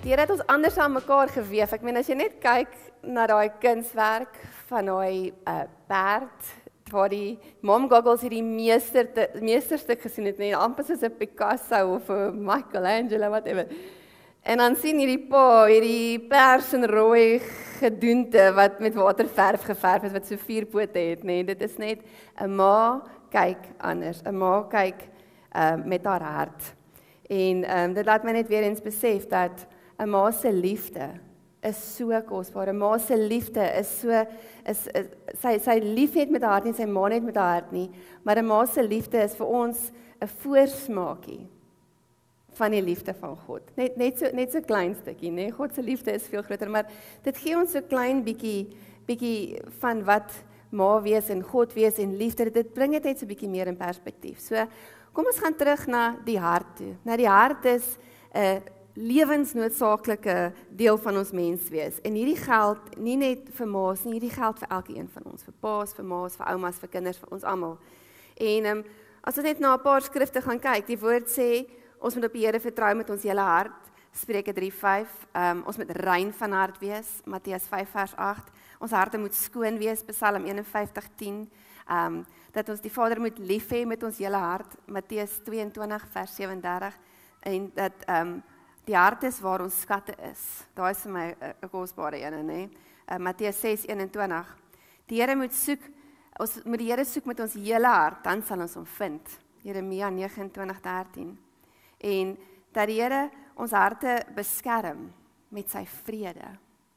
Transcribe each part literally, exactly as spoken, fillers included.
die Here het ons anders aan mekaar geweef. Ek meen, as jy net kyk na daai kunswerk van daai uh, perd, waar die mom goggles hierdie meester, meesterstuk gesien het, nee, amper soos 'n Picasso of 'n Michelangelo, whatever. En dan sien hierdie pa, hierdie pers en rooi gedoente wat met waterverf geverf is, wat so vier pote het, nee, dit is net 'n ma kyk anders, 'n ma kyk uh, met haar hart. En um, dit laat my net weer eens besef dat 'n ma se liefde is so kosbaar. 'n Ma se liefde is so is, is sy sy lief het met haar hart nie, sy ma net met haar hart nie, maar 'n ma se liefde is vir ons 'n voorsmaakie van die liefde van God. Net net so net so klein stukkie, nê? God se liefde is veel groter, maar dit gee ons so klein bietjie bietjie van wat ma wees en God wees en liefde. Dit bring dit net so bietjie meer in perspektief. So kom ons gaan terug na die hart toe. Nou die hart is 'n uh, lewensnoodsaaklike deel van ons menswees. En hierdie geld nie net vir ma's nie, hierdie geld vir elkeen van ons, vir pa's, vir ma's, vir oumas, vir kinders, vir ons almal. En um, as ons net na 'n paar skrifte gaan kyk, die woord sê ons moet op die Here vertrou met ons hele hart. Spreuke drie vyf. Um, ons moet rein van hart wees. Matteus vyf vers agt. Ons harte moet skoon wees. Psalm een en vyftig tien. Um, dat ons die Vader moet lief hê met ons hele hart. Matteus twee en twintig vers sewe en dertig. En dat um, die hart is waar ons skatte is. Daai is vir my 'n kosbare een, hè. Uh, Matteus ses eenentwintig. Die Here moet soek, ons moet die Here soek met ons hele hart, dan sal ons hom vind. Jeremia nege en twintig dertien. En dat die Here ons harte beskerm met sy vrede.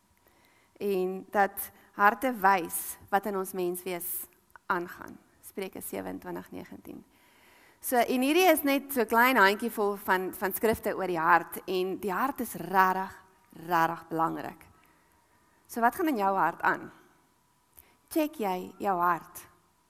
En dat harte wys wat in ons menswees aangaan. Spreuke sewe en twintig negentien. So, en hierdie is net so 'n klein handjievol van, van skrifte oor die hart, en die hart is regtig, regtig belangrik. So wat gaan in jou hart aan? Check jy jou hart?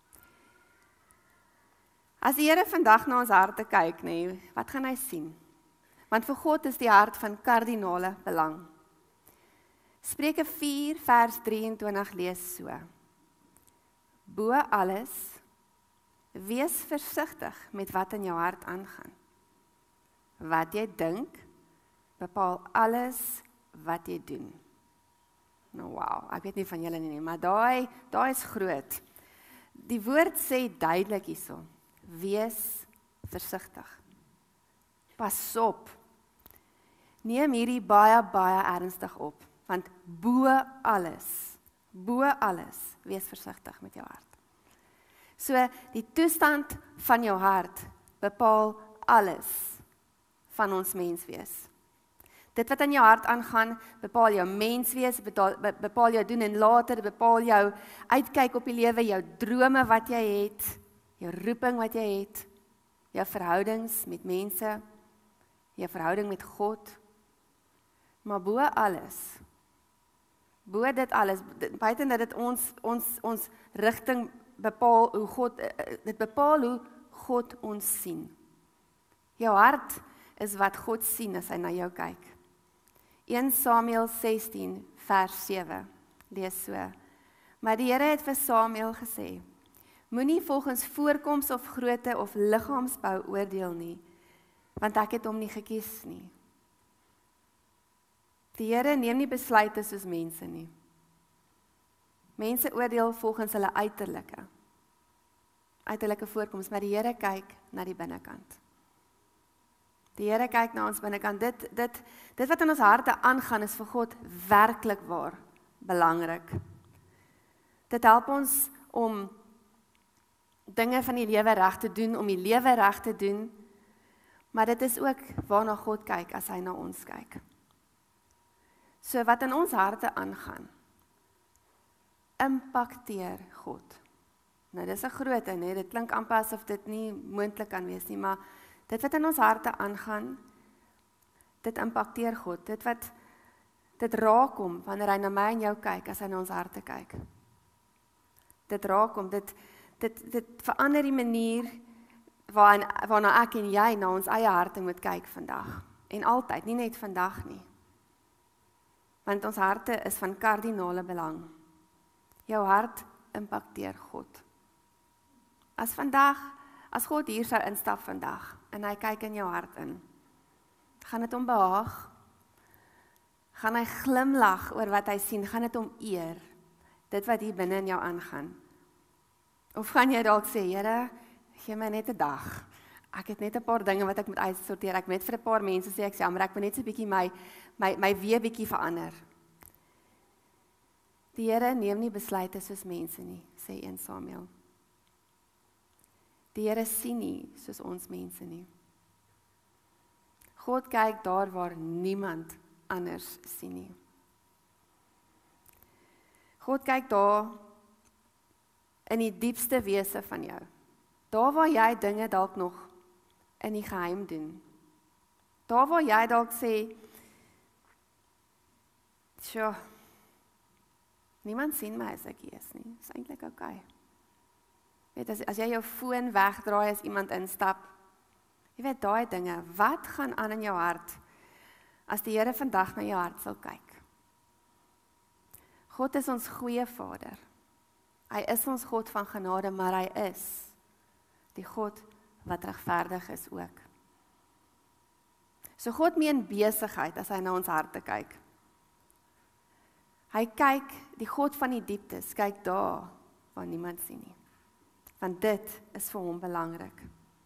As die Here vandag na ons harte kyk, nee, wat gaan hy sien? Want vir God is die hart van kardinale belang. Spreuke vier vers drieëntwintig lees so. Bo alles, wees versigtig met wat in jou hart aangaan. Wat jy dink, bepaal alles wat jy doen. Nou wow, ek weet nie van julle nie, maar daai daai is groot. Die woord sê duidelik hierso, wees versigtig. Pas op. Neem hierdie baie baie ernstig op, want bo alles, bo alles, wees versigtig met jou hart. So, die toestand van jou hart bepaal alles van ons menswees. Dit wat in jou hart aangaan, bepaal jou menswees, bepaal jou doen en later, bepaal jou uitkyk op die lewe, jou drome wat jy het, jou roeping wat jy het, jou verhoudings met mense, jou verhouding met God. Maar bo alles, bo dit alles, buiten dat dit ons ons ons rigting bepaal hoe God dit bepaal hoe God ons sien. Jou hart is wat God sien as hy na jou kyk. Eerste Samuel sestien vers sewe lees so. Maar die Here het vir Samuel gesê: Moenie volgens voorkoms of grootte of liggaamsbou oordeel nie, want ek het hom nie gekies nie. Die Here neem nie besluite soos mense nie. Mense oordeel volgens hulle uiterlike, uiterlike voorkoms, maar die Here kyk na die binnekant. Die Here kyk na ons binnekant. Dit, dit, dit wat in ons harte aangaan is vir God werklik waar belangrik. Dit help ons om dinge van die lewe reg te doen, om die lewe reg te doen, maar dit is ook waarna God kyk as hy na ons kyk. So wat in ons harte aangaan, impakteer God. Nou dis 'n groot een, hè? Dit klink amper asof dit nie moontlik kan wees nie, maar dit wat in ons harte aangaan, dit impakteer God. Dit wat dit raak hom wanneer hy na my en jou kyk, as hy na ons harte kyk. Dit raak hom, dit dit dit verander die manier waarna waarna ek en jy na ons eie harte moet kyk vandag. En altyd, nie net vandag nie. Want ons harte is van kardinale belang. Jou hart impakteer God. As vandag, as God hier sou instap vandag, en hy kyk in jou hart in, gaan dit hom behaag, Gaan hy glimlag oor wat hy sien, gaan dit hom eer, dit wat hier binne in jou aangaan. Of gaan jy dalk sê, Here, gee my net 'n dag. Ek het net 'n paar dinge wat ek moet uitsorteer. Ek moet net vir 'n paar mense sê, ek sê, maar ek moet net so 'n bietjie my my my wee bietjie verander. Die Here neem nie besluite soos mense nie, sê een Samuel. Die Here sien nie soos ons mense nie. God kyk daar waar niemand anders sien nie. God kyk daar in die diepste wese van jou. Daar waar jy dinge dalk nog in die geheim doen. Daar waar jy dalk sê, "Sjoe, niemand sien my as ek hier is nie. Dis eintlik oukei." Weet, as, as jy jou foon wegdraai as iemand instap, jy weet daai dinge, wat gaan aan in jou hart as die Here vandag na jou hart sal kyk? God is ons goeie Vader. Hy is ons God van genade, maar hy is die God wat regverdig is ook. So God meen besigheid as hy na ons harte kyk. Hy kyk, die God van die dieptes, kyk daar waar niemand sien nie. Want dit is vir hom belangrik.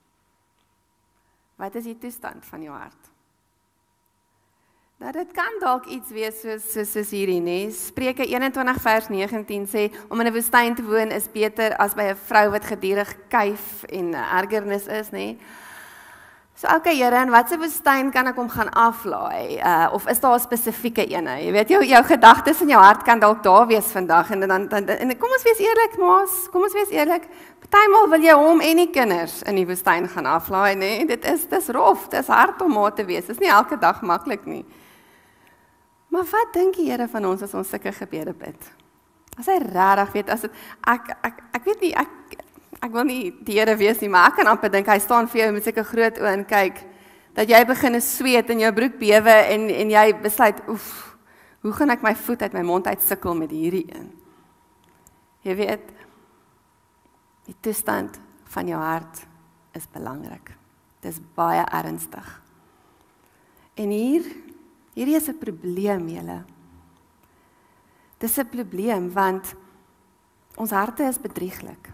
Wat is die toestand van jou hart? Nou dit kan dalk iets wees soos, soos, soos hierdie, nee. Spreuke eenentwintig vers negentien sê, om in 'n woestyn te woon is beter as by 'n vrou wat gedurig kyf en ergernis is, nee. So, okay, Here, en wat se woestyn kan ek hom gaan aflaai? Uh, of is daar 'n spesifieke ene? Jy weet, jou, jou gedagtes in jou hart kan dalk daar wees vandag, en dan, dan, en kom ons wees eerlik, maas, kom ons wees eerlik, partymal wil jy hom en die kinders in die woestyn gaan aflaai, nee, dit is, dit is rof, dit is hard om maar te wees, dit is nie elke dag maklik nie. Maar wat dink die Here van ons as ons sulke gebede bid? As hy regtig weet, as het, ek, ek, ek weet nie, ek, ek wil nie die Here wees nie, maar ek kan amper dink, hy staan vir jou met sulke groot oë en kyk, dat jy begin sweet en jou broek bewe en, en jy besluit, oef, hoe gaan ek my voet uit my mond uit sukkel met hierdie een? Jy weet, die toestand van jou hart is belangrik. Dit is baie ernstig. En hier, hierdie is 'n probleem, julle. Dis 'n probleem, want ons harte is bedrieglik.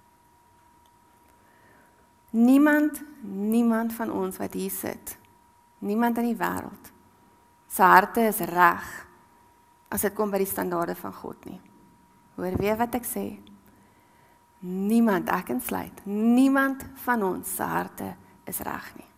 Niemand, niemand van ons wat hier sit, niemand in die wêreld, sy harte is reg, as dit kom by die standaarde van God nie. Hoor weer wat ek sê? Niemand, ek insluit, niemand van ons se harte is reg nie.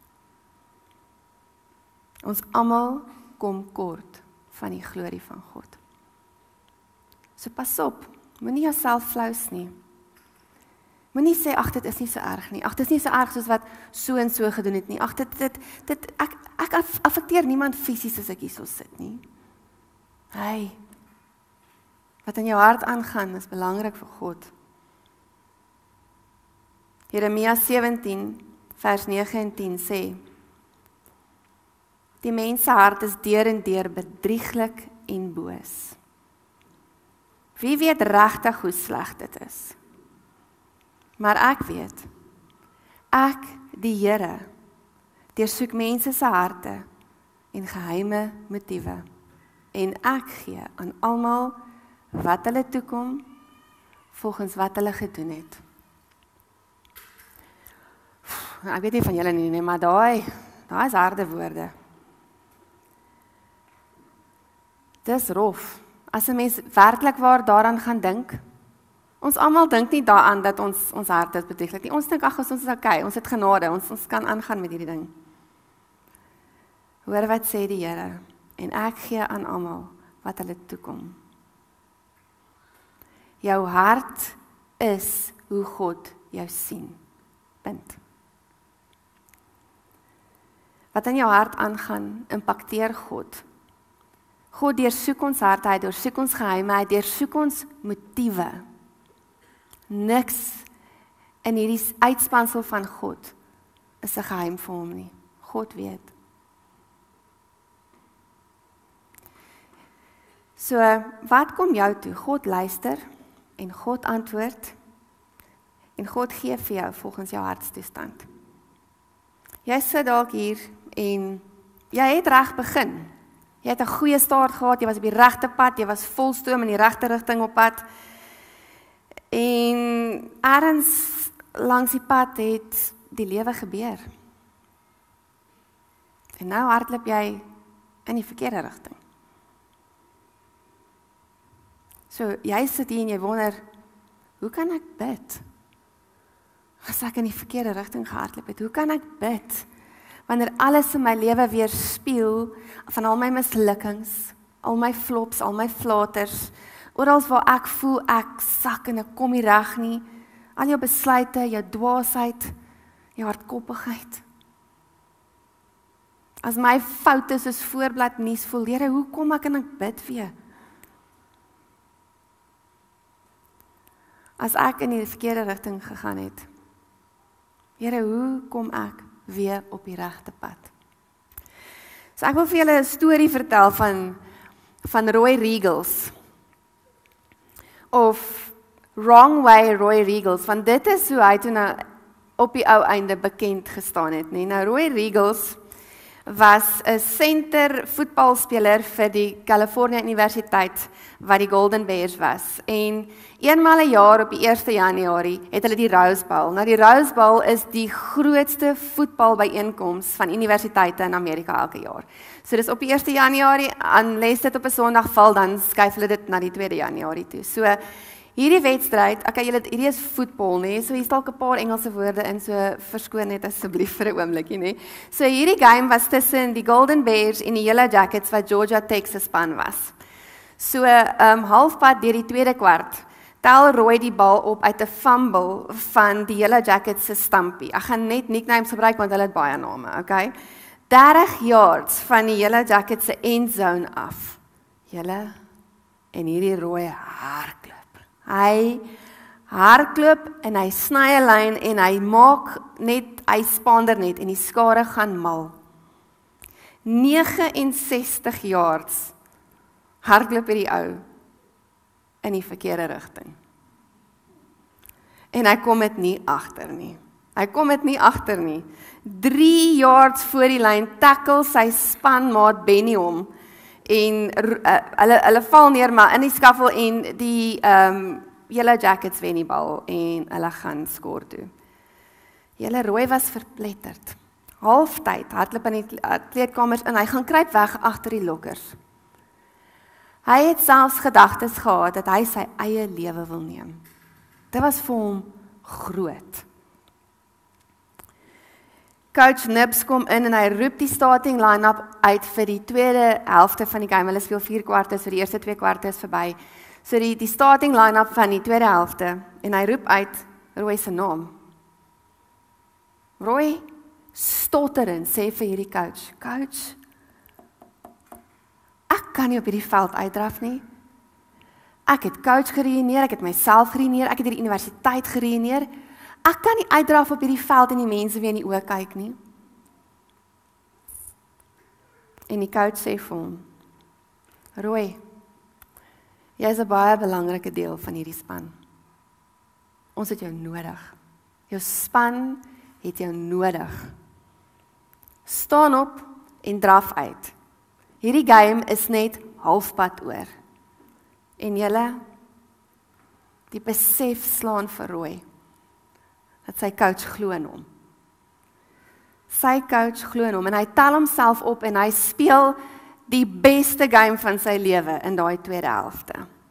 Ons almal kom kort van die glorie van God. So pas op, moenie jouself flous nie. Moenie sê, ag, dit is nie so erg nie. Ag, dit is nie so erg soos wat so en so gedoen het nie. Ag, dit, dit, dit, ek, ek affekteer niemand fisies as ek hier so sit nie. Hey, wat in jou hart aangaan, is belangrik vir God. Jeremia sewentien, vers nege en tien sê, die mens se hart is deur en deur bedrieglik en boos. Wie weet regtig hoe sleg dit is? Maar ek weet, ek, die Here, deursoek mense se harte en geheime motiewe, en ek gee aan almal wat hulle toekom, volgens wat hulle gedoen het. Ek weet nie van julle nie, nie maar daai, daai is harde woorde. Dis rof. As 'n mens werklik waar daaraan gaan dink, ons almal dink nie daaraan dat ons ons hart is bedrieglik nie. Ons dink, ag, ons is okay, ons het genade, ons ons kan aangaan met hierdie ding. Hoor wat sê die Here, en ek gee aan almal wat hulle toekom. Jou hart is hoe God jou sien. Punt. Wat in jou hart aangaan, impakteer God. God deursoek ons harte, hy deursoek ons geheime, hy deursoek ons motiewe. Niks in hierdie uitspansel van God is 'n geheim vir hom nie. God weet. So, wat kom jou toe? God luister en God antwoord en God gee vir jou volgens jou hartstoestand. Jy sit dalk hier en jy het reg begin. Jy het 'n goeie start gehad, jy was op die regte pad, jy was volstoom in die regte rigting op pad. En ergens langs die pad het die lewe gebeur. En nou hardloop jy in die verkeerde rigting. So, jy sit hier en jy wonder, hoe kan ek bid? As ek in die verkeerde rigting gehardloop het, hoe kan ek bid? Wanneer alles in my lewe weer spieël, van al my mislukkings, al my flops, al my flaters, oral waar ek voel ek sak en ek kom nie reg nie, al jou besluite, jou dwaasheid, jou hardkoppigheid. As my foute soos voorblad nuus voel, Here, hoe kom ek en ek bid vir jou? As ek in die verkeerde rigting gegaan het, Here, hoe kom ek weer op die regte pad? So ek wil vir julle 'n storie vertel van, van Roy Riegels, of Wrong Way Roy Riegels, want dit is hoe hy toe nou op die ou einde bekend gestaan het, nee. Nou Roy Riegels was 'n senter voetbalspeler vir die California Universiteit, wat die Golden Bears was. En eenmaal 'n jaar op die eerste Januarie het hulle die Rose Bowl. Nou die Rose Bowl is die grootste voetbalbyeenkoms van universiteite in Amerika elke jaar. So dis op die eerste Januarie, unless dit op 'n Sondag val, dan skuif hulle dit na die tweede Januarie toe. So hierdie wedstryd, okay, julle, hierdie is voetbal, nê? So hier is dalk 'n paar Engelse woorde in, so verskoon net asseblief vir 'n oombliekie, nê? So hierdie game was tussen die Golden Bears en die Yellow Jackets wat Georgia Tech se span was. So um, halfpad deur die tweede kwart tel Roy die bal op uit 'n fumble van die Yellow Jackets se stampie. Ek gaan net nicknames gebruik want hulle het baie name, okay? dertig yards van die Yellow Jackets se endzone af. Julle, en hierdie Roy hardloop. Hy hardloop en hy sny 'n lyn en hy maak net, hy spander net en die skare gaan mal. negenensestig yards hardloop hierdie ou in die verkeerde rigting. En hy kom dit nie agter nie. Hy kom dit nie agter nie. drie yards voor die lyn tackle sy spanmaat Benny hom en uh, hulle hulle val neer maar in die skaffel en die um, Yellow Jackets wen die bal en hulle gaan skoor toe. Julle Roy was verpletterd. Halftyd hardloop in die kleedkamers in, hy gaan kruip weg agter die lokkers. Hy het selfs gedagtes gehad dat hy sy eie lewe wil neem. Dit was vir hom groot. Coach Nibs kom in en hy roep die starting line-up uit vir die tweede helfte van die game. Hulle speel vier kwarte, so die eerste twee kwarte is verby. So die, die starting line-up van die tweede helfte en hy roep uit Roy se naam. Roy stotterend sê vir hierdie coach, coach, ek kan nie op hierdie veld uitdraf nie. Ek het coach gereëneer, ek het myself gereëneer, ek het hierdie universiteit gereëneer. Ek kan nie uitdraf op hierdie veld en die mense weer in die oë kyk nie. En die coach sê vir hom, Roy, jy is 'n baie belangrike deel van hierdie span. Ons het jou nodig. Jou span het jou nodig. Staan op en draf uit. Hierdie game is net halfpad oor. En julle, die besef slaan vir Roy, dat sy coach glo in hom. Sy coach glo in hom en hy tel homself op en hy speel die beste game van sy lewe in daai tweede helfte.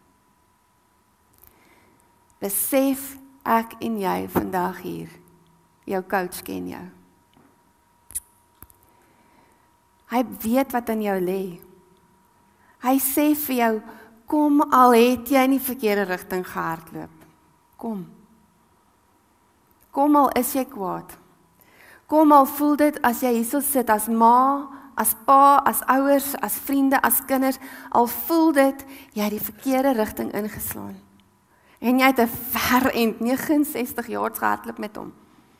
Besef ek en jy vandag hier, jou coach ken jou. Hy weet wat in jou lê. Hy sê vir jou, kom al het jy in die verkeerde rigting gehardloop. Kom. Kom al is jy kwaad. Kom al voel dit as jy hierso sit as ma, as pa, as ouers, as vriende, as kinders, al voel dit jy het die verkeerde rigting ingeslaan. En jy het 'n ver end negenensestig yards gehardloop met hom.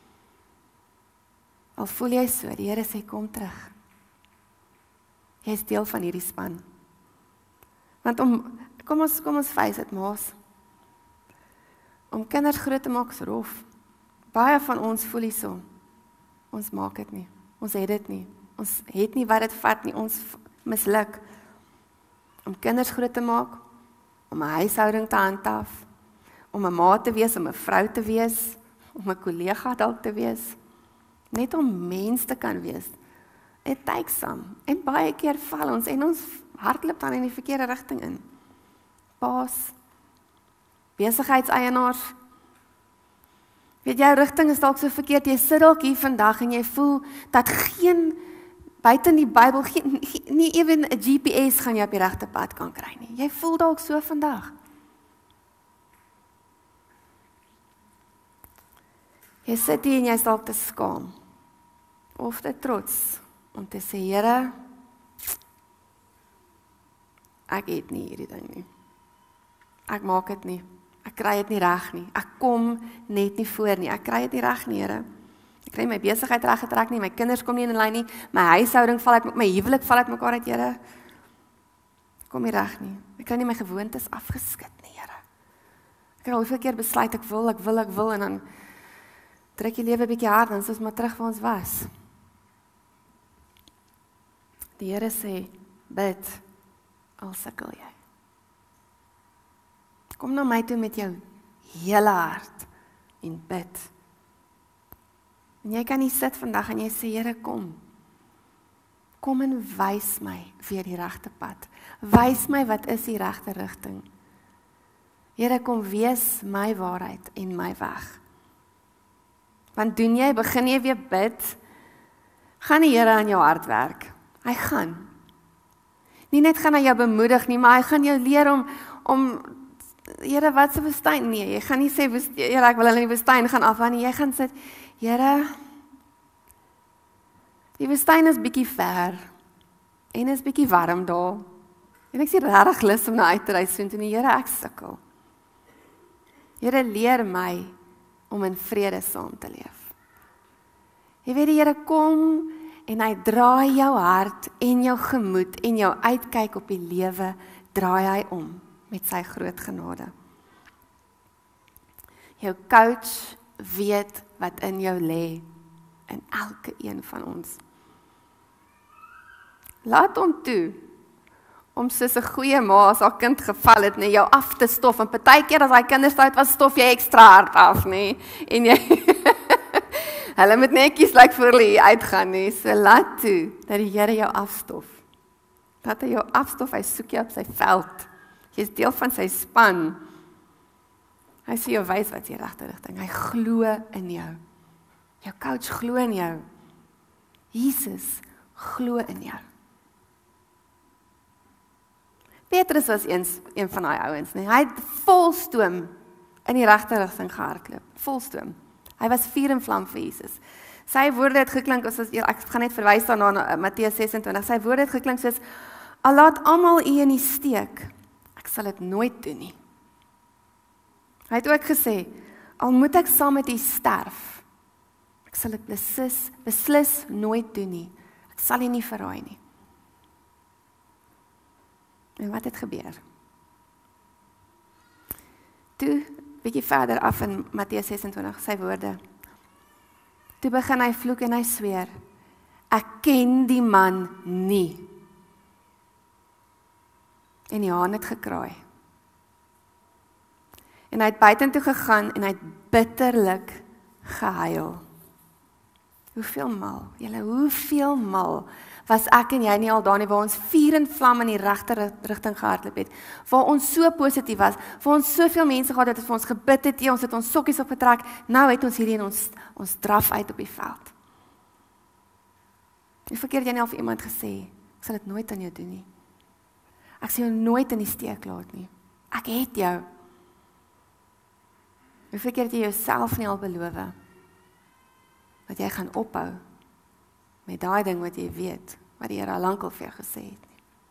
Al voel jy so, die Here sê kom terug. Jy is deel van hierdie span. Want om, kom ons, kom ons face dit, maas. Om kinders groot te maak is rof. Baie van ons voel hier so. Ons maak dit nie. Ons het dit nie. Ons het nie wat dit vat nie. Ons misluk om kinders groot te maak, om 'n huishouding te handhaaf, om 'n ma te wees, om 'n vrou te wees, om 'n kollega dalk te wees, net om mens te kan wees. It takes some. En baie keer val ons en ons hardloop dan in die verkeerde rigting in. Paas, besigheidseienaars. Weet jou rigting is dalk so verkeerd, jy sit dalk hier vandag en jy voel dat geen, buite in die Bybel, geen, nie even 'n G P S gaan jy op die regte pad kan kry nie. Jy voel dalk so vandag. Jy sit hier en jy is dalk te skaam, of te trots, om te sê, Here, ek het nie hierdie ding nie. Ek maak dit nie. Ek kry dit nie reg nie. Ek kom net nie voor nie. Ek kry dit nie reg nie, Here. Ek kry my besigheid reg getrek nie, my kinders kom nie in lyn nie, my huishouding val uit, my huwelik val uit mekaar uit, Here. Ek kom nie reg nie. Ek kry nie my gewoontes afgeskit nie, Here. Ek het al hoeveel keer besluit ek wil, ek wil, ek wil en dan trek die lewe 'n bietjie hard en soos maar terug waar ons was. Die Here sê, bid, al sukkel jy. Kom na my toe met jou hele hart en bid. En jy kan nie sit vandag en jy sê, Here, kom. Kom en wys my weer die regte pad. Wys my wat is die regte rigting. Here, kom wees my waarheid en my weg. Want doen jy, begin jy weer bid, gaan die Here aan jou hart werk. Hy gaan. Nie net gaan hy jou bemoedig nie, maar hy gaan jou leer om, om Here, wat se woestyn? Nee, jy gaan nie sê, Here, ek wil hulle in die woestyn gaan afhaal nie. Jy gaan sê, Here, die woestyn is bietjie ver, en is bietjie warm daar, en ek sê regtig lus om na uit te reis soontoe nie, Here, ek sukkel. Here, leer my om in vrede saam te leef. Jy weet die Here kom, en hy draai jou hart, en jou gemoed, en jou uitkyk op die lewe, draai hy om, met sy groot genade. Jou coach weet wat in jou lê, in elke een van ons. Laat hom toe, om soos 'n goeie ma as haar kind geval het, nee, jou af te stof, en partykeer as hy kinders uit was, stof jy ekstra hard af, nee, en jy, hulle moet netjies lyk voor hulle hier uitgaan, nee, so laat toe, dat die Here jou afstof. Dat hy jou afstof, hy soek jou op sy veld. Jy is deel van sy span. Hy sê jou wys wat die regte rigting. Hy glo in jou. Jou coach glo in jou. Jesus glo in jou. Petrus was eens een van daai ouens, nee. Hy het vol stoom in die regte rigting gehardloop. Vol stoom. Hy was vuur en vlam vir Jesus. Sy woorde het geklink as ek gaan net verwys daarna na Matteus ses en twintig. Sy woorde het geklink soos: "Al laat almal u in die steek, ek sal dit nooit doen nie." Hy het ook gesê, al moet ek saam met u sterf, ek sal dit beslis, beslis nooit doen nie. Ek sal u nie verraai nie. En wat het gebeur? Toe, bietjie verder af in Matteus ses en twintig, sy woorde. Toe begin hy vloek en hy sweer, ek ken die man nie. En die haan het gekraai. En hy het buitentoe gegaan en hy het bitterlik gehuil. Hoeveel mal, julle, hoeveel mal was ek en jy nie al daar nie, waar ons vuur en vlam in die regte rigting gehardloop het, waar ons so positief was, waar ons soveel mense gehad het, het vir ons gebid het, ons het ons sokkies opgetrek, nou het ons hierdie en ons, ons draf uit op die veld. Hoe verkeerd jy nie al vir iemand gesê, ek sal dit nooit aan jou doen nie. Ek sal jou nooit in die steek laat nie. Ek het jou. Hoe verkeerd jy jouself nie al beloof, dat jy gaan ophou met daai ding wat jy weet, wat die Here al lankal vir jou gesê het.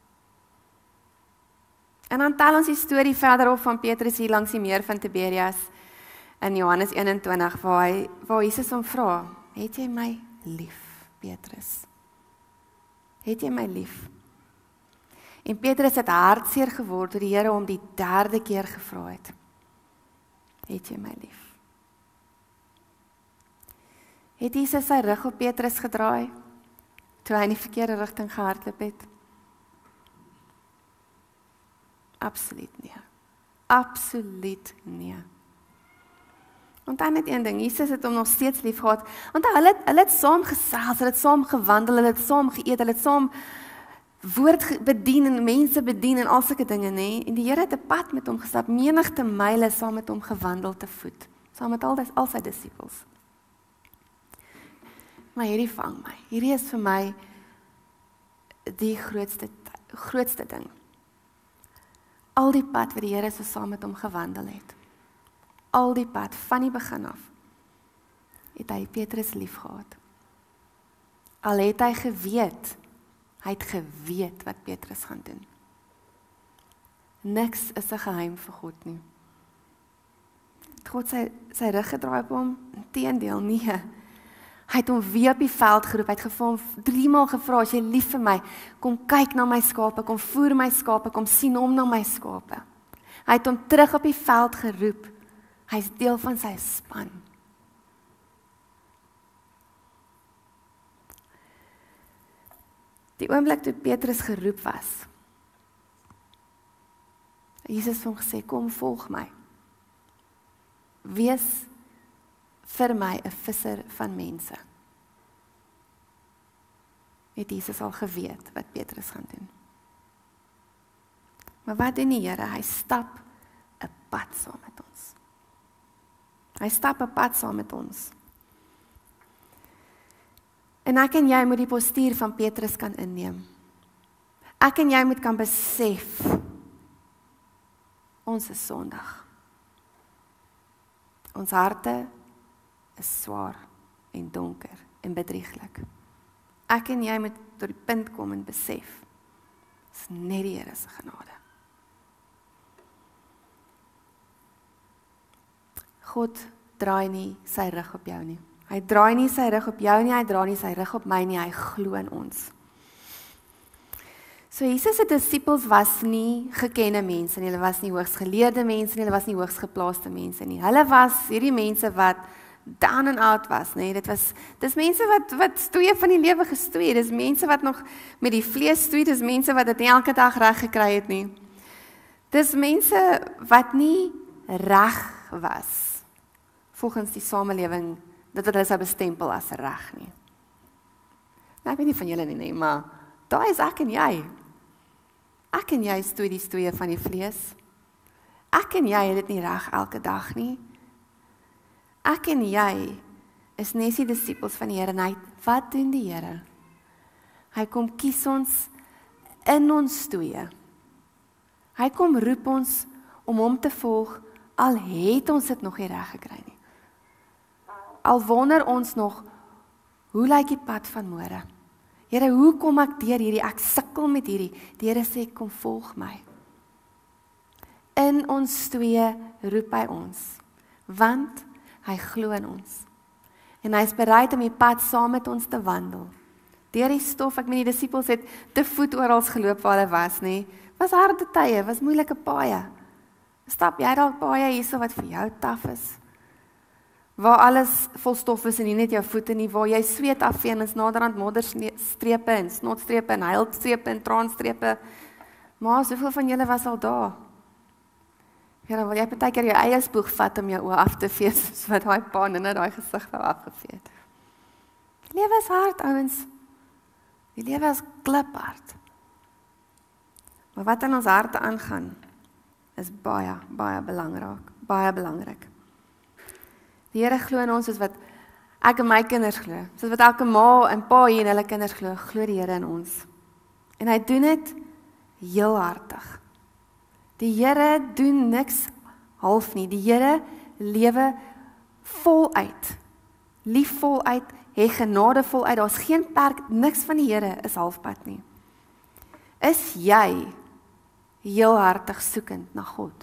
En dan tel ons die storie verder op van Petrus hier langs die meer van Tiberias in Johannes eenentwintig, waar, hy, waar Jesus hom vra, het jy my lief, Petrus? Het jy my lief? En Petrus het hartseer geword toe die Here hom die derde keer gevra het, het jy my lief? Het Jesus sy rug op Petrus gedraai, toe hy in die verkeerde rigting gehardloop het? Absoluut nie. Absoluut nie. Want dan net een ding, Jesus het hom nog steeds lief gehad. Want hulle het, hulle het saam gesels, hulle het saam gewandel, hulle het saam geëet, hulle het saam woord bedien en mense bedien en al sulke dinge, nê? En die Here het 'n pad met hom gestap, menigte myle saam met hom gewandel te voet, saam met al, al sy disippels. Maar hierdie vang my. Hierdie is vir my die grootste grootste ding. Al die pad wat die Here so saam met hom gewandel het. Al die pad van die begin af het hy Petrus lief gehad. Al het hy geweet, hy het geweet wat Petrus gaan doen. Niks is 'n geheim vir God nie. Het God sy, sy rug gedraai op hom? Inteendeel, nee. Hy het hom weer op die veld geroep, hy het gevra hom drie maal gevra, as jy lief vir my, kom kyk na my skape, kom voer my skape, kom sien om na my skape. Hy het hom terug op die veld geroep, hy is deel van sy span. Die oomblik toe Petrus geroep was, Jesus het hom gesê, kom volg my. Wees vir my 'n visser van mense. Het Jesus al geweet wat Petrus gaan doen. Maar wat doen die Here? Hy stap 'n pad saam met ons. Hy stap 'n pad saam met ons. En ek en jy moet die postuur van Petrus kan inneem. Ek en jy moet kan besef, ons is sondig. Ons harte is swaar en donker en bedrieglik. Ek en jy moet tot die punt kom en besef, dis net die Here se genade. God draai nie sy rug op jou nie. Hy draai nie sy rug op jou nie, hy draai nie sy rug op my nie, hy glo in ons. So Jesus se disippels was nie gekende mense nie, hulle was nie hoogs geleerde mense nie, hulle was nie hoogs geplaaste mense nie. Hulle was hierdie mense wat down and out was, nee, dit was, dis mense wat, wat stoeie van die lewe gestoei, dis mense wat nog met die vlees stoei, dis mense wat dit nie elke dag reg gekry het nie. Dis mense wat nie reg was, volgens die samelewing, dat hulle sou bestempel as reg nie. Nou, ek weet nie van julle nie, nee, maar daar is ek en jy. Ek en jy stoei die stoeie van die vlees. Ek en jy het dit nie reg elke dag nie. Ek en jy is net die disippels van die Here en hy, wat doen die Here? Hy kom kies ons in ons stoeie. Hy kom roep ons om hom te volg, al het ons dit nog nie reg gekry nie. Al wonder ons nog, hoe lyk die pad van môre? Here, hoe kom ek deur hierdie? Ek sukkel met hierdie. Die Here sê, kom volg my. In ons stoeie roep hy ons, want hy glo in ons. En hy is bereid om die pad saam met ons te wandel. Deur die stof, ek meen die disippels het te voet oral geloop waar hulle was, nê? Was harde tye, was moeilike paaie. Stap jy dalk paaie hierso wat vir jou taaf is? Waar alles vol stof is en nie net jou voete nie, waar jy sweet afvee en is naderhand modderstrepe en snotstrepe en huilstrepe en traanstrepe. Maar soveel van julle was al daar. Ja, dan wil jy partykeer jou eie spoeg vat om jou oë af te vee, soos wat daai pa net daai gesig wou afgevee het. Die lewe is hard, ouens. Die lewe is kliphard. Maar wat in ons harte aangaan, is baie, baie belangrik, baie belangrik. Die Here glo in ons soos wat ek en my kinders glo, soos wat elke ma en pa hier en hulle kinders glo, glo die Here in ons. En hy doen dit heel hartig. Die Here doen niks half nie. Die Here lewe voluit, lief voluit, hy genade voluit. Daar's geen perk, niks van die Here is halfpad nie. Is jy heel hartig soekend na God?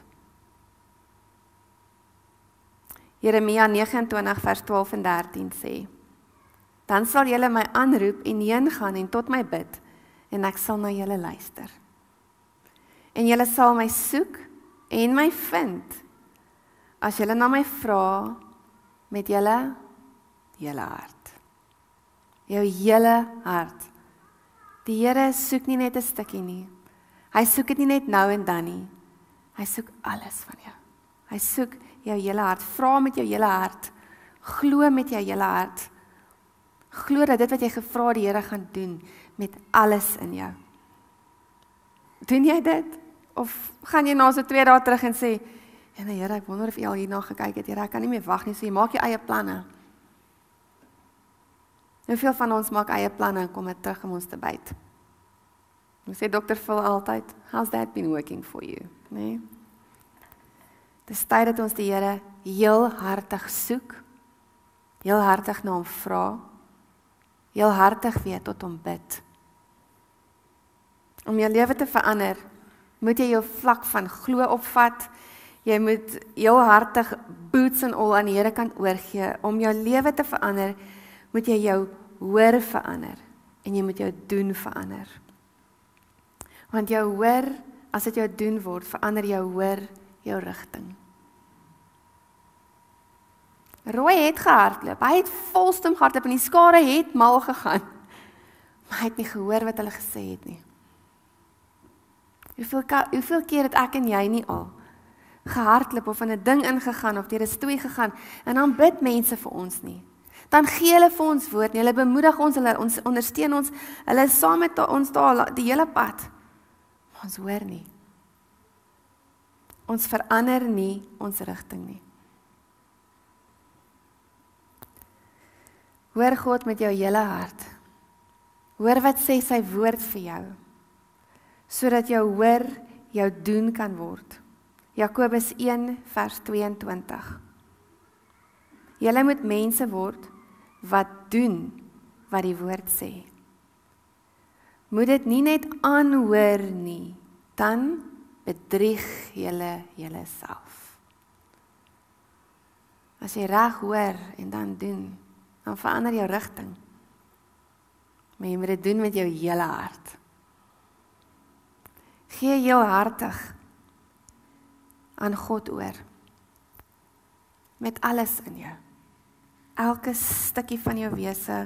Jeremia nege en twintig vers twaalf en dertien sê, dan sal julle my aanroep en heen gaan en tot my bid, en ek sal na julle luister. En julle sal my soek en my vind, as julle na my vra met julle hele hart. Jou hele hart. Die Here soek nie net 'n stukkie nie. Hy soek dit nie net nou en dan nie. Hy soek alles van jou. Hy soek jou hele hart. Vra met jou hele hart. Glo met jou hele hart. Glo dat dit wat jy gevra het die Here gaan doen met alles in jou. Doen jy dit? Of gaan jy na so twee dae terug en sê, ja nee Here, ek wonder of jy al hierna gekyk het, Here, ek kan nie meer wag nie, so jy maak jou eie planne. Hoeveel van ons maak eie planne en kom dit terug om ons te byt? Hoe sê dokter Phil altyd, how's that been working for you? Nee? Dis tyd dat ons die Here heel hartig soek, heel hartig na hom vra, heel hartig weer tot hom bid. Om jou lewe te verander, moet jy jou vlak van glo opvat, jy moet heel hartig boots en al aan die Here kan oorgee. Om jou lewe te verander, moet jy jou hoor verander, en jy moet jou doen verander. Want jou hoor, as dit jou doen word, verander jou hoor jou rigting. Roy het gehardloop, hy het volstom gehardloop, en die skare het mal gegaan, maar hy het nie gehoor wat hulle gesê het nie. Hoeveel, hoeveel keer het ek en jy nie al gehardloop of in 'n ding ingegaan of deur 'n stoei gegaan en dan bid mense vir ons nie. Dan gee hulle vir ons woord nie, hulle bemoedig ons, hulle ons ondersteun ons, hulle is saam met ons daar die hele pad. Maar ons hoor nie. Ons verander nie ons rigting nie. Hoor God met jou hele hart. Hoor wat sê sy woord vir jou, sodat jou hoor jou doen kan word. Jakobus een vers tweeëntwintig. Julle moet mense word wat doen wat die woord sê. Moet dit nie net aanhoor nie, dan bedrieg julle julleself. As jy reg hoor en dan doen, dan verander jou rigting. Maar jy moet dit doen met jou hele hart. Gee heel hartig aan God oor. Met alles in jou. Elke stukkie van jou wese,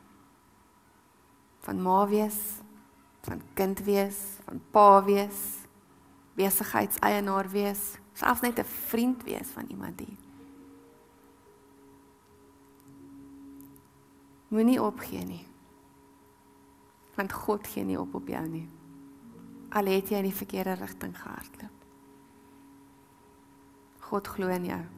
van ma wees, van kind wees, van pa wees, besigheidseienaar wees, selfs net 'n vriend wees van iemand die. Moenie opgee nie. Want God gee nie op op jou nie. Al het jy in die verkeerde rigting gehardloop. God glo in jou.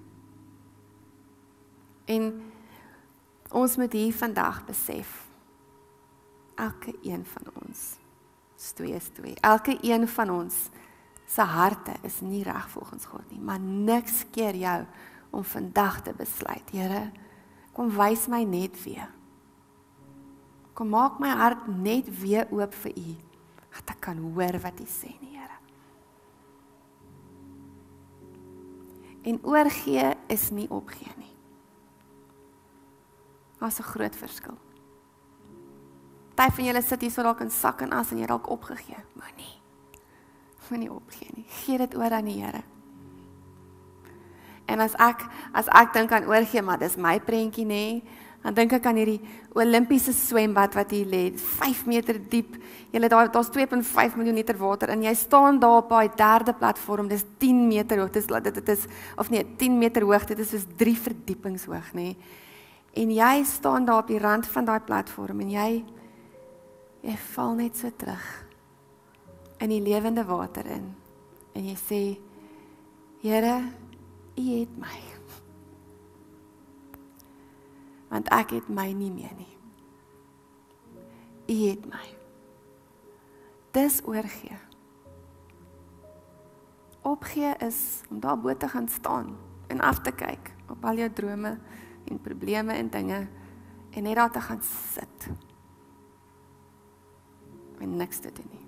En ons moet hier vandag besef, elke een van ons, is twee is twee, elke een van ons, se harte is nie reg volgens God nie, maar niks keer jou om vandag te besluit, Here, kom wys my net weer. Kom maak my hart net weer oop vir U, dat ek kan hoor wat U sê nie, Here. En oorgee is nie opgee nie. Dat is 'n groot verskil. Party van julle sit hier so dalk in sak en as en jy dalk opgegee. Moenie. Moenie opgee nie. Gee dit oor aan die Here. En as ek as ek dink aan oorgee, maar dis my prentjie nê, dan dink ek aan hierdie Olimpiese swembad wat hier lê, vyf meter diep. Julle daar daar's twee komma vyf miljoen liter water en jy staan daar op daai derde platform, dis tien meter hoog. Dis dit dit is of nee, tien meter hoog. Dit is soos drie verdiepings hoog, nê. En jy staan daar op die rand van daai platform en jy jy val net so terug in die lewende water in. En jy sê, Here, U het my. Want ek het my nie meer nie. U het my. Dis oorgee. Opgee is om daar bo te gaan staan en af te kyk op al jou drome en probleme en dinge en net daar te gaan sit. En niks te doen nie.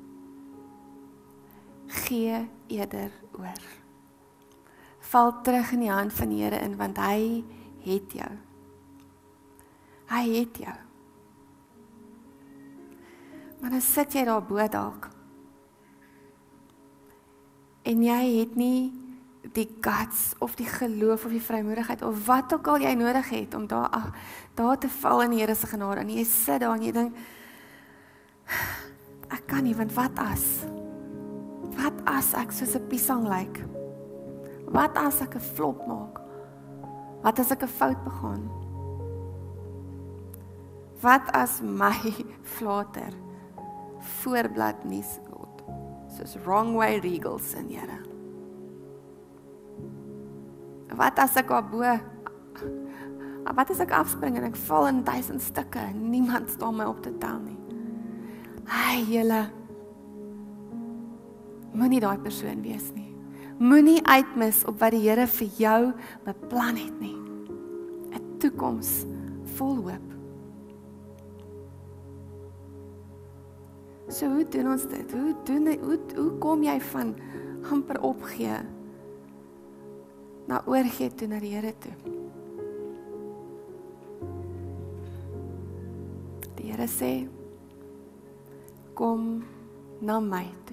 Gee eerder oor. Val terug in die hand van die Here in, want hy het jou. Hy het jou. Maar dan sit jy daar bo dalk. En jy het nie die guts of die geloof of die vrymoedigheid of wat ook al jy nodig het om daar, ach, daar te val in die Here se genade. En jy sit daar en jy dink, ek kan nie, want wat as? Wat as ek soos 'n piesang lyk? Wat as ek 'n flop maak? Wat as ek 'n fout begaan? Wat as my flater voorblad nuus word? Soos wrong way regals in Here. Wat as ek daar bo, wat as ek afspring en ek val in duisend stukke en niemand staan my op te tel nie? Hey julle, moenie daai persoon wees nie. Moenie uitmis op wat die Here vir jou beplan het nie. 'n Toekoms vol hoop. So hoe doen ons dit? Hoe doen hoe, hoe kom jy van amper opgee na oorgee toe na die Here toe? Die Here sê, kom na my toe.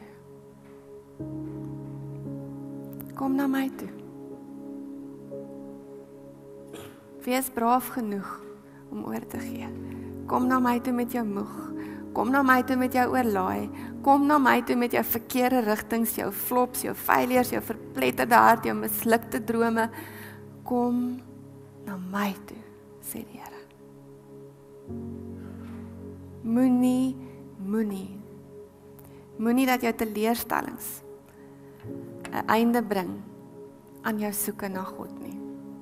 Kom na my toe. Wees braaf genoeg om oor te gee. Kom na my toe met jou moeg. Kom na my toe met jou oorlaai. Kom na my toe met jou verkeerde rigtings, jou flops, jou failures, jou verpletterde hart, jou mislukte drome. Kom na my toe, sê die Here. Moenie, moenie. Moenie dat jou teleurstellings 'n einde bring aan jou soeke na God nie.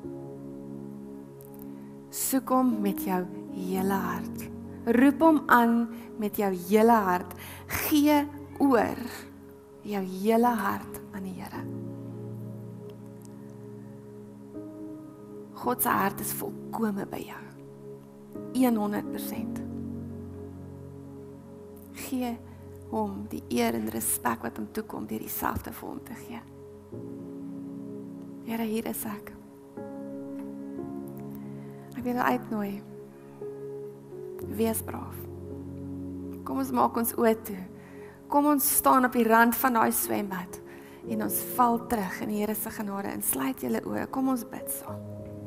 Soek hom met jou hele hart. Roep hom aan met jou hele hart. Gee oor jou hele hart aan die Here. God se hart is volkome by jou. honderd persent. Gee hom die eer en respek wat hom toekom deur dieselfde vir hom te gee. Here, hier is ek. Ek wil uitnooi. Wees braaf. Kom ons maak ons oë toe. Kom ons staan op die rand van daai swembad en ons val terug in die Here se genade en sluit julle oë. Kom ons bid saam.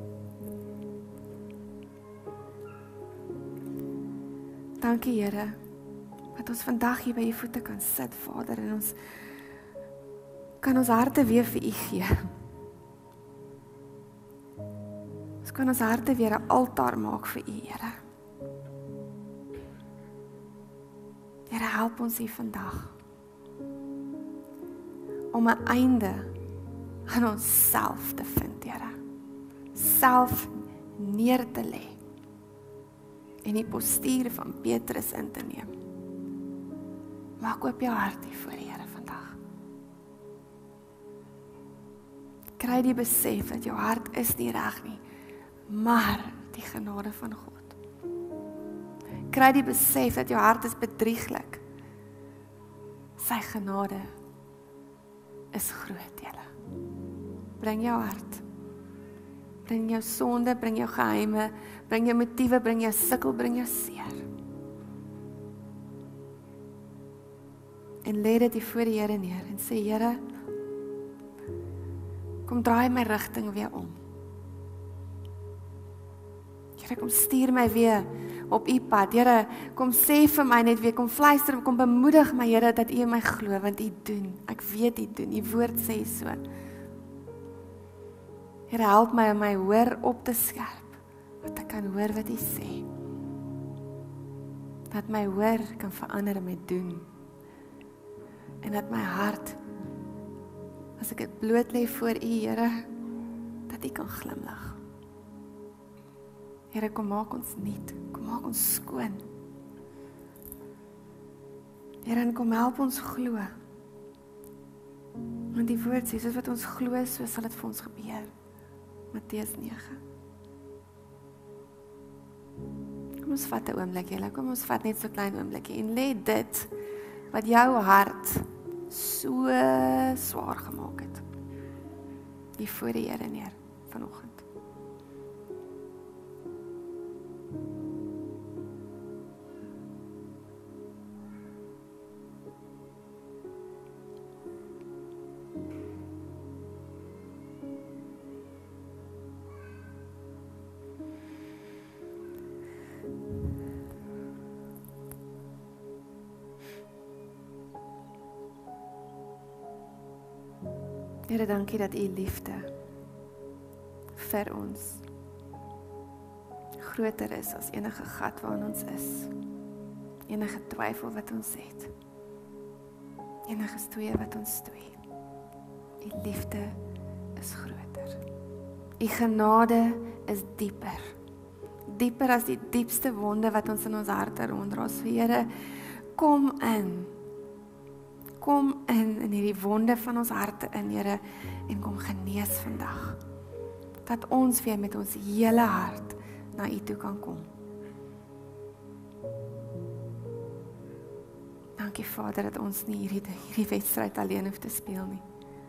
Dankie Here dat ons vandag hier by u voete kan sit, Vader, en ons kan ons harte weer vir u gee. Ons kan ons harte weer 'n altaar maak vir u, Here. Here, help ons hier vandag om 'n einde aan onsself te vind, Here. Self neer te lê en die postuur van Petrus in te neem. Maak oop jou hart hier voor die Here vandag. Kry die besef dat jou hart is nie reg nie, maar die genade van God. Kry die besef dat jou hart is bedrieglik. Sy genade is groot, julle. Bring jou hart. Bring jou sonde, bring jou geheime, bring jou motiewe, bring jou sukkel, bring jou seer. En lê dit hier voor die Here neer en sê, Here, kom draai my rigting weer om. Here, kom stuur my weer op u pad. Here, kom sê vir my net weer, kom fluister, kom bemoedig my, Here, dat u in my glo, want u doen. Ek weet u doen. U woord sê so. Here, help my om my hoor op te skerp, dat ek kan hoor wat u sê. Dat my hoor kan verander met doen. En dat my hart, as ek dit bloot lê voor u, Here, dat u kan glimlag. Here, kom maak ons nuut, kom maak ons skoon. Here, en kom help ons glo. Want die woord sê, soos wat ons glo, so sal dit vir ons gebeur. Matteus nege. Kom ons vat 'n oomblik, julle, kom ons vat net so 'n klein oomblikie en lê dit wat jou hart so swaar gemaak het, hier voor die Here neer vanoggend. Here, dankie dat U liefde vir ons groter is as enige gat waarin ons is. Enige twyfel wat ons het. Enige stoei wat ons stoei. U liefde is groter. U genade is dieper. Dieper as die diepste wonde wat ons in ons harte ronddra. So Here, kom in. Kom in in hierdie wonde van ons harte in, Here, en kom genees vandag. Dat ons weer met ons hele hart na U toe kan kom. Dankie Vader dat ons nie hierdie, hierdie wedstryd alleen hoef te speel nie.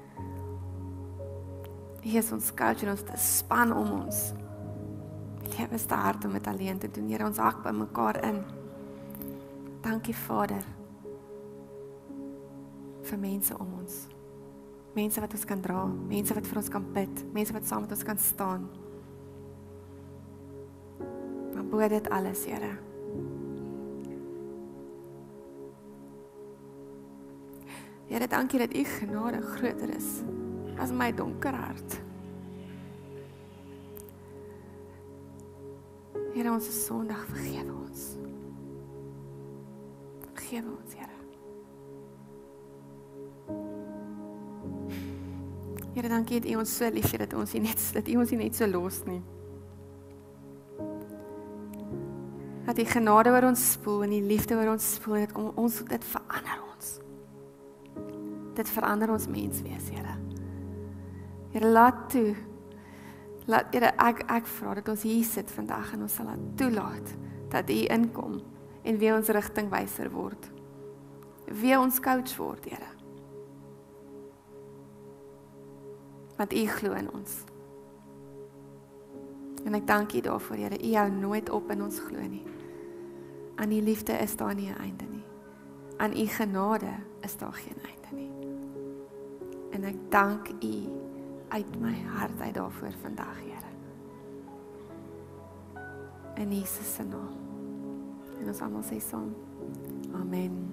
U is ons coach en ons te span om ons. Lewe is te hard om dit alleen te doen. Here, ons hak by mekaar in. Dankie Vader vir mense om ons. Mense wat ons kan dra, mense wat vir ons kan bid, mense wat saam met ons kan staan. Maar bo dit alles, Here. Here, dankie dat U genade groter is as my donker hart. Here, ons is sondig, vergewe ons. Vergewe ons, Here. Here, dankie dat U ons so lief het, dat ons U net, dat U ons nie net so los nie. Dat die genade oor ons spoel en die liefde oor ons spoel, dat ons, dit verander ons. Dit verander ons mens wees, Here. Here, laat toe, laat, Here, ek, ek vra dat ons hier sit vandag en ons sal laat toelaat, dat U inkom en weer ons rigtingwyser word. Weer ons coach word, Here. Want U glo in ons. En ek dank U daarvoor, Here. U hou nooit op in ons glo nie. Aan U liefde is daar nie 'n einde nie. Aan U genade is daar geen einde nie. En ek dank U uit my hart uit daarvoor vandag, Here. In Jesus se naam. En ons almal sê saam. Amen.